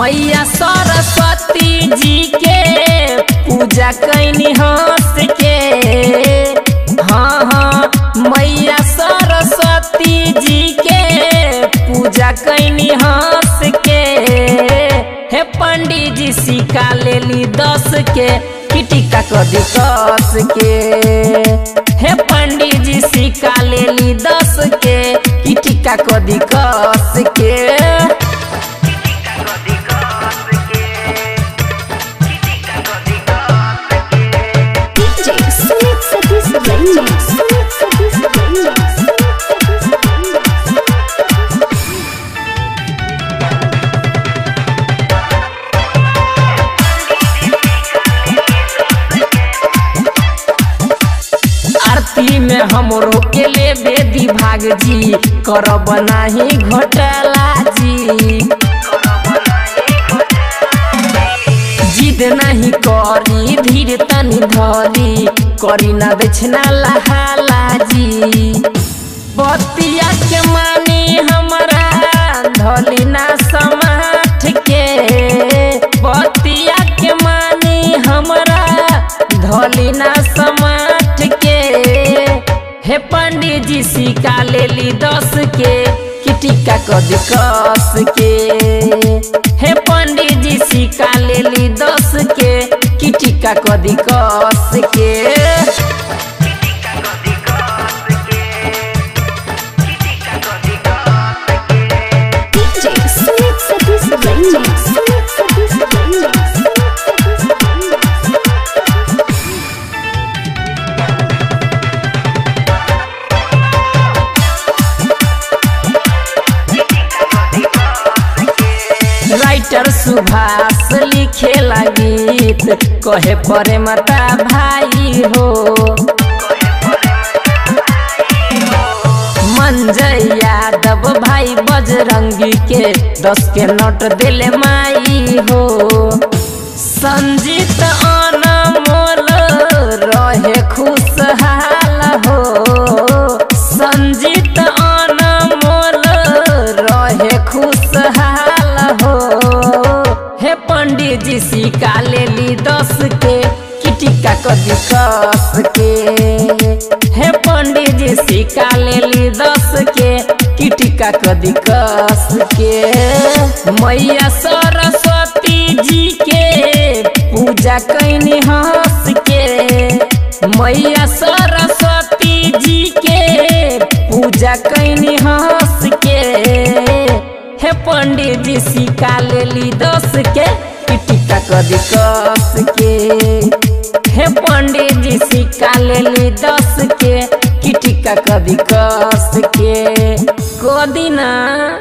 मैया सरस्वती जी के पूजा कैनी हंस के। हाँ हाँ मैया सरस्वती जी के पूजा कैनी हंस के। हे पंडित जी सिक्का ले ली 10 के कि टीका कदी कस के। हे पंडित जी सिक्का ले ली 10 के कि टीका कदी कस के। आरती में हमरो के ले बेदी भाग जी करब नाही घोटाला जी। जिद नहीं करी धीर तनी धरी करी ना बेचना लहाला जी। बतिया के मानी हमरा धली ना समाठ के। बतिया के मानी हमरा धली ना समाठ के। हे पंडित जी सिक्का ले ली 10 के कि टीका कदी कस के। हे पंडित जी सिक्का ले ली 10 के कि टीका कदी कस के। राइटर सुभाष लिखेला गीत कहे परे मता भाई हो। मंजय यादव भाई बजरंगी के 10 के नोट दिले माई हो। संजीत अनमोल रहे खुशहाल हो। संजीत अनमोल रहे खुशहाल हो। हे पंडित जी सिक्का ले ली 10 के कि टीका कदी कस के। हे पंडित जी सिक्का ले ली 10 के कि टीका कदी कस के। मैया सरस्वती जी के पूजा कैनी हंस के। मैया सरस्वती जी के पूजा कैनी हंस के। हे पंडित जी सिक्का ले ली 10 के कि टीका कदी कस के। हे पंडित जी सिक्का ले ली 10 के कि टीका कदी कस के। कदी ना।